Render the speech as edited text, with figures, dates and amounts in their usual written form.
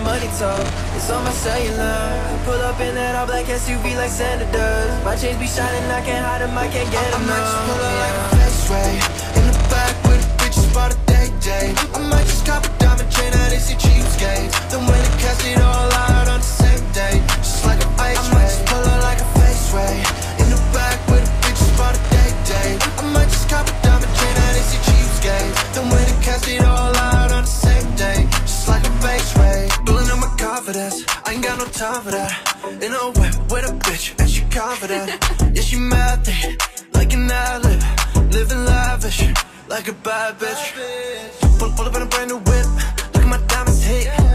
money talk. It's on my cellular. Pull up in that all black SUV like Santa does. My chains be shining, I can't hide them, I can't get them. I might just pull up like a Faceway in the back with a bitch spot a day. I might just cop a diamond chain out of these cheapskates. Then when it cash it all out on the same day, just like a Faceway. I might just pull up like a Faceway in the back with a bitch spot a day. I might just cop a diamond chain out of these cheapskates. Then when it cash it all out on the same day, just like a Faceway. Building up my confidence, I ain't got no time for that. In a whip with a bitch and she confident. Yeah, she mad thick, like an ad-lib. Living lavish, like a bad bitch. Pull up in a brand new whip, look at my diamonds hit.